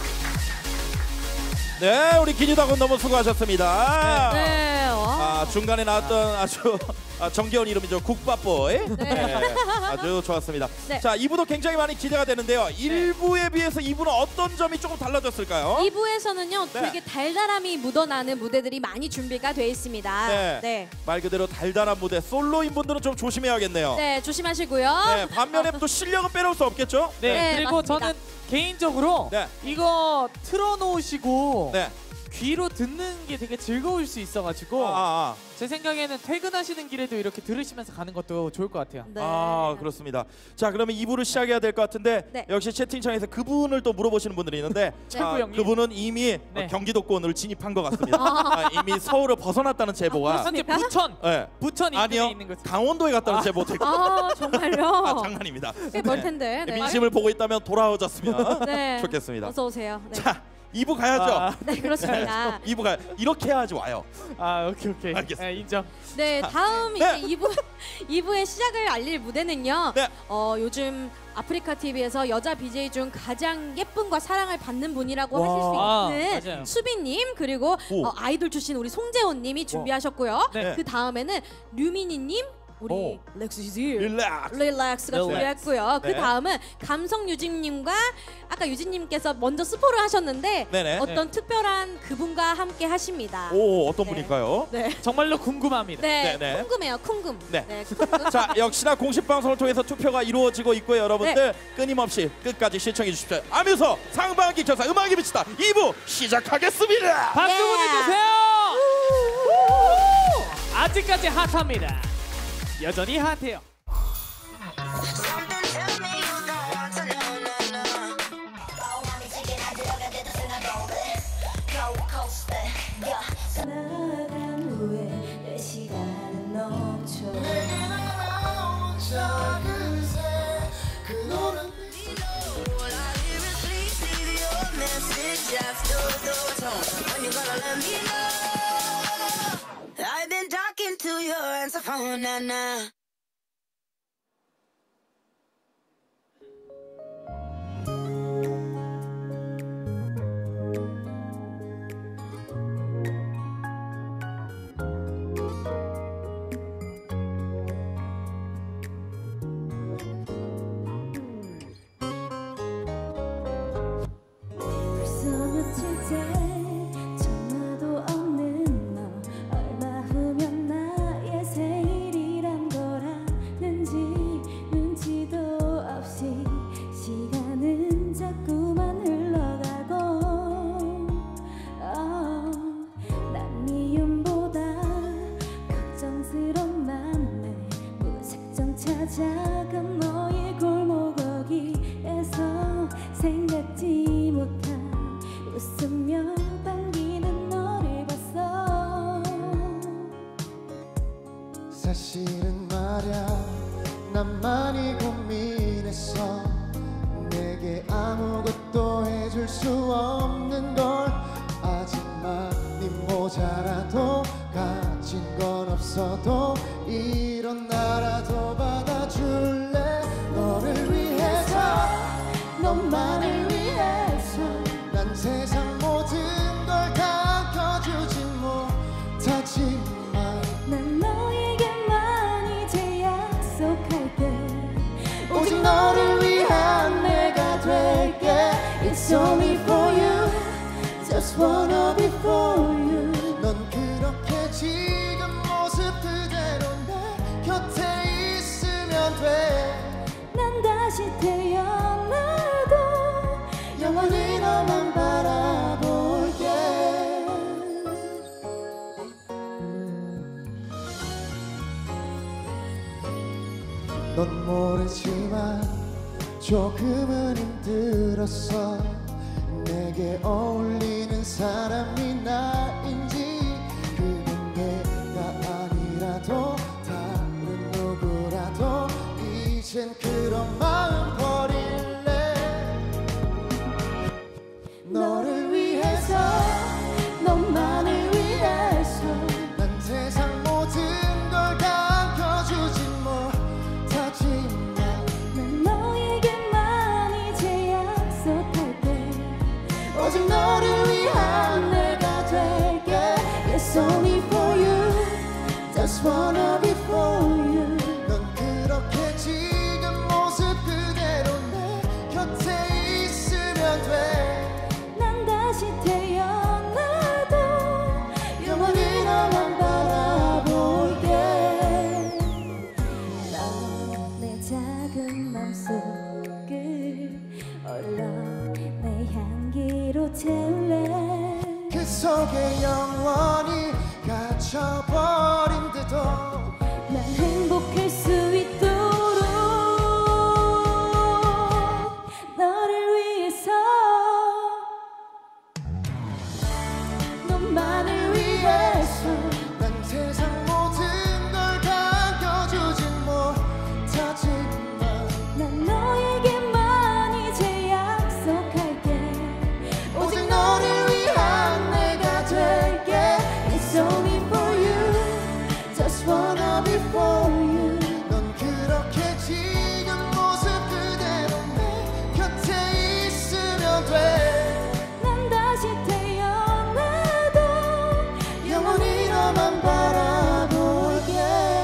네, 우리 기뉴다군 너무 수고하셨습니다. 네. 중간에 나왔던 아주 정겨운 이름이죠. 국밥보이. 네, 아주 좋았습니다. 네. 자, 2부도 굉장히 많이 기대가 되는데요. 1부에 비해서 2부는 어떤 점이 조금 달라졌을까요? 2부에서는요 네. 되게 달달함이 묻어나는 무대들이 많이 준비가 되어 있습니다. 네. 말 그대로 달달한 무대. 솔로인 분들은 좀 조심해야겠네요. 네, 조심하시고요. 네, 반면에 또 실력은 빼놓을 수 없겠죠? 네, 네, 그리고 맞습니다. 저는 개인적으로 네. 이거 틀어놓으시고 귀로 듣는 게 되게 즐거울 수 있어가지고 제 생각에는 퇴근하시는 길에도 이렇게 들으시면서 가는 것도 좋을 것 같아요. 네. 그렇습니다. 자, 그러면 2부를 시작해야 될 것 같은데 역시 채팅창에서 그분을 또 물어보시는 분들이 있는데 그분은 이미 경기도권을 진입한 것 같습니다. 이미 서울을 벗어났다는 제보가 현재 부천 아니요, 있는 거죠. 강원도에 갔다는 제보 되고 정말요? 장난입니다. 꽤 멀 텐데. 네. 민심을 보고 있다면 돌아오셨으면 네. 좋겠습니다. 어서 오세요. 네. 자, 2부 가야죠. 네, 그렇습니다. 2부 가야 이렇게 해야지 와요. 오케이. 알겠습니다. 인정. 네, 다음 이제 2부의 시작을 알릴 무대는요. 요즘 아프리카 TV에서 여자 BJ 중 가장 예쁨과 사랑을 받는 분이라고 하실 수 있는 수빈님, 그리고 아이돌 출신 우리 송재호님이 준비하셨고요. 그 다음에는 류민희님, 우리 릴렉스가 준비했고요. 그 다음은 감성 유진님과 아까 유진님께서 먼저 스포를 하셨는데 어떤 특별한 그분과 함께 하십니다. 어떤 분일까요? 네. 정말로 궁금합니다. 네. 궁금해요. 궁금. 자, 역시나 공식 방송을 통해서 투표가 이루어지고 있고요. 여러분들 끊임없이 끝까지 시청해 주십시오. 아뮤소 상반기 결사 음악이 비치다 2부 시작하겠습니다. 박수 보내주세요. 아직까지 핫합니다. 여전히 핫해요. 나간 후에 내 시간은 넘쳐 I've been talking to your answer phone now. 벌써 며칠째 전화도 없는 너 얼마 후면 나의 생일이란 걸 아는지 눈치도 없이 시간은 자꾸만 흘러가고 난 미움보다 걱정스러운 맘에 무작정 찾아간 너의 골목 어귀에서 생각지 못한 웃으며 반기는 너를 봤어. 사실은 말야 난 많이 고민했어. 내게 아무것도 해줄 수 없는 걸. 아직 많이 모자라도 가진 건 없어도 이런 나라도 받아줄래. 너를 위해서 너만을 위해서 난 세상 모든 걸 다 거주지 못하지만 난 너에게만 이제 약속할게. 오직 너를 위한 내가 될게. It's only for you, just wanna be for you. 넌 그렇게 지금 모습 그대로 내 곁에 있으면 돼. 난 다시 태어나도 영원히 너만 바라볼게. 넌 모르지만 조금은 힘들었어. 내게 어울리는 사람이 나인지 그건 내가 아니라도 다른 누구라도 이젠 그런 마음 버릴래. 너를 위해서 너만을 위해서 난 세상 모든 걸 다 안겨주지 못하지만 난 너에게만 이제 약속할게. 오직 너를 위한 내가 될게. It's only for you, just wanna be for you. 넌 그렇게 지금 모습 그대로 내 곁에 있으면 돼. 난 다시 태어나도 영원히 너만 바라볼게. 넌 내 작은 맘속을 얼렁 내 향기로 채울래. 그 속에 영원히 갇혀버린데도 난 행복할 수 있도록 너를 위해서 너만을 위해서 난 세상 모든 걸 당겨주진 못하지만 난 너에게만 이제 약속할게 오직 너를 위한 내가 될게 It's only for you Just wanna be for you 넌 그렇게 지금 모습 그대로 내 곁에 있으면 돼 난 다시 태어나도 영원히 너만 바라볼게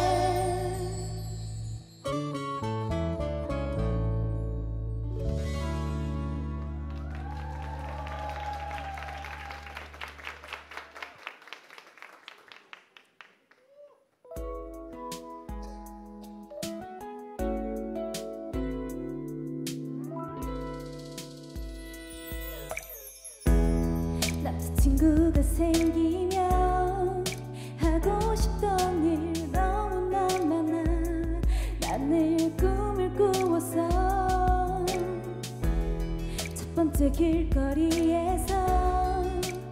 남자친구가 생기면 하고 싶던 일 너무나 많아 난 늘 꿈을 꾸었어 첫 번째 길거리에서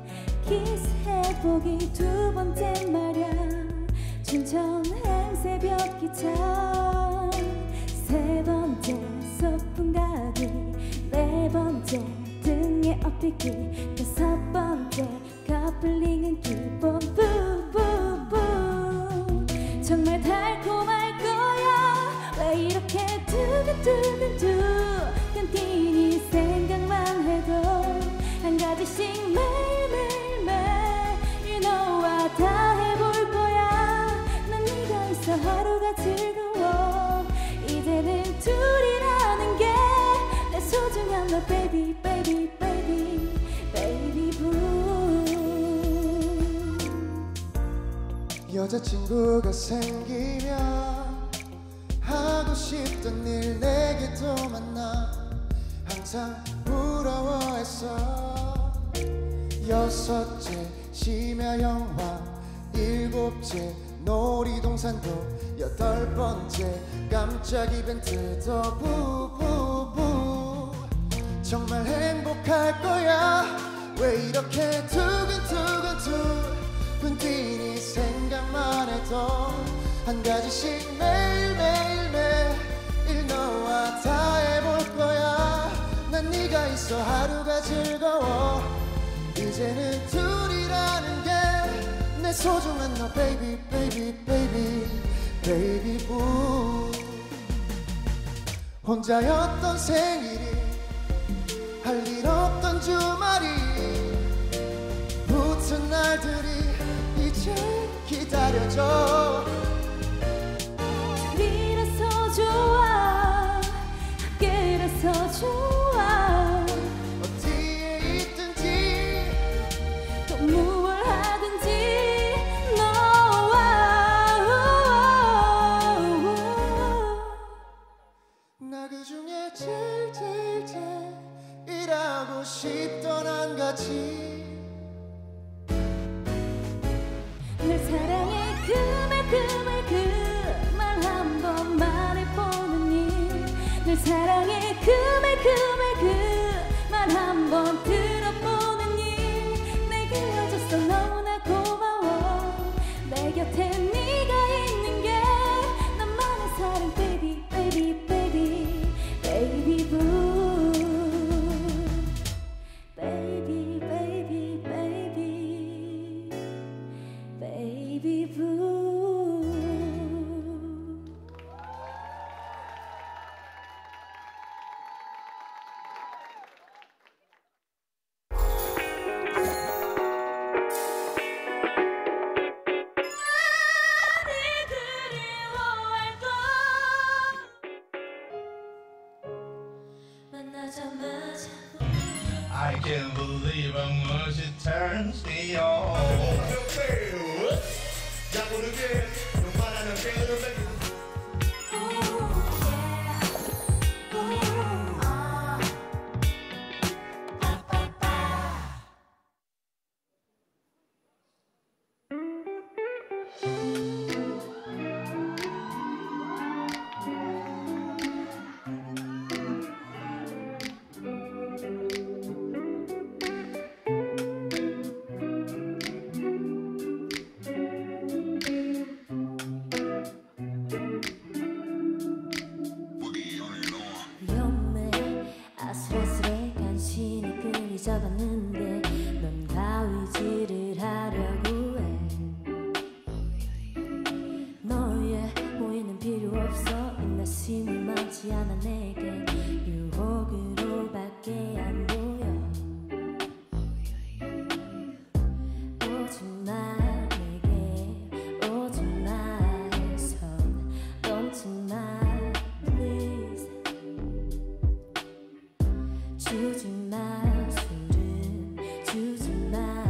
키스해보기 두 번째 말야 춘천 행새벽 기차 세 번째 소풍 가기 네 번째 등에 업히기 다섯 번째 커플링은 기본 부부부 정말 달콤할 거야 왜 이렇게 두근두근 티니 생각만 해도 한 가지씩 매일매일 너와 다 해볼 거야 난 네가 있어 하루가 즐거워 이제는 둘이라는 게 내 소중한 너 baby baby baby baby blue 여자친구가 생기면 하고 싶던 일 내게 또 만나 항상 부러워했어 여섯째 심야 영화 일곱째 놀이동산도 여덟 번째 깜짝 이벤트도 부부부 정말 행복할 거야 왜 이렇게 두근두근 뛰니 생각만 해도 한 가지씩 매일 너와 다 해볼 거야 난 네가 있어 하루가 즐거워 이제는 둘이라는 게 내 소중한 너 baby baby baby baby boo 혼자였던 생일이 할 일 없던 주말이 붙은 날들이 이제 기다려져 둘이라서 좋아 함께라서 좋아 어디에 있든지 또 무얼 하든지 나 그중에 제일 일하고 싶던 한 가지 널 사랑해 그 말 한 번 말해보는 일널 사랑해 그 말 한 번 들어보는 일 내게 해줘서 너무나 고마워 내 곁에 네가 있는 게 나만의 사랑 baby baby baby baby blue baby baby baby baby blue I can't believe how much it turns me on. 위험해 아슬아슬해 간신히 끈이 잡았는데 넌 가위질을 하려고 해 너의 모의는 필요 없어 인내심이 많지 않아 내게 유혹으로밖에 안 보여 오지마 내게 오지마 손 넘지마 please 주지마 술은 주지마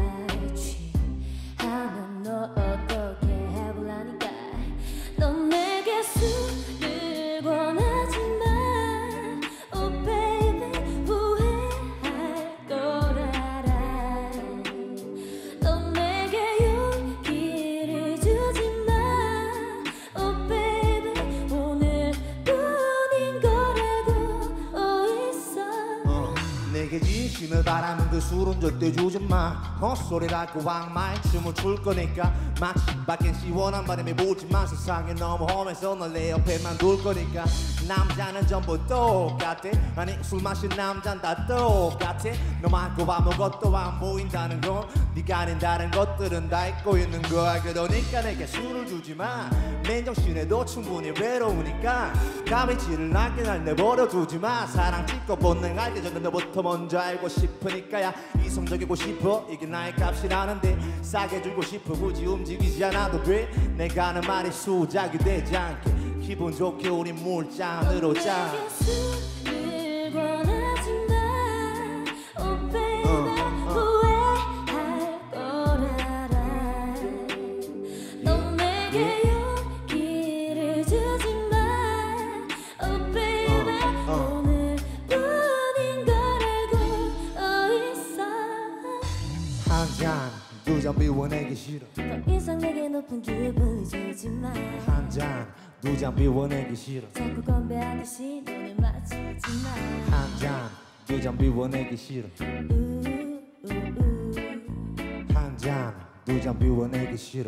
취하면 너 어떻게 해볼라니까 넌 내게 술을 권하지마 Oh baby 후회할 걸 알아 넌 내게 용기를 주지마 Oh baby 오늘뿐인 걸 알고 있어 내게 진심을 바라는 그 술은 절대 주지 마 헛소리랄고 왕마의 춤을 출 거니까 마치 밖엔 시원한 바람이 불지만 세상이 너무 험해서 널 내 옆에만 둘 거니까 남자는 전부 똑같아 아니 술 마신 남자는 다 똑같아 너 말고 아무것도 안 보인다는 건 네가 아닌 다른 것들은 다 잊고 있는 거야 그러니까 내게 술을 주지 마 맨정신에도 충분히 외로우니까 가미질을 날게 날 내버려 두지 마 사랑 찍고 본능 알기 전에 너부터 먼저 알고 싶으니까야 이성적이고 싶어 이게 나의 값이라는데 싸게 주고 싶어 굳이 움직이지 않아도 돼 내가 하는 말이 수작이 되지 않게 기분 좋게 우린 물잔으로 짠 술을 권하지마 Oh baby 후회할 걸 알아 넌 내게 용기를 주지마 Oh baby 오늘뿐인 걸 알고 있어 한 잔 두 잔 비워내기 싫어 더 이상 내게 높은 기분을 주지마 한 잔 두 잔 비워내기 싫어 자꾸 건배하듯이 눈을 맞추지마 한 잔 두 잔 비워내기 싫어 한 잔 두 잔 비워내기 싫어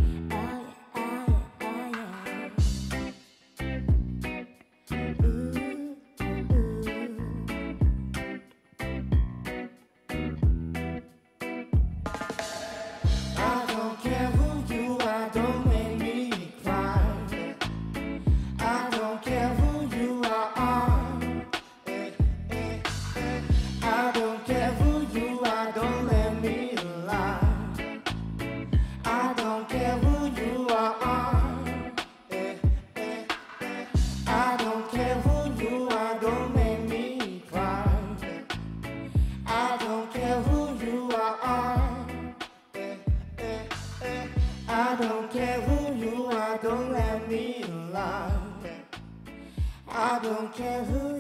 I don't care who you are, don't make me cry. I don't care who you are. I don't care who you are, don't let me lie. I don't care who you are. I don't care who you are, don't make me cry. I don't care who you are. I don't care who you are, don't let me lie. I don't care who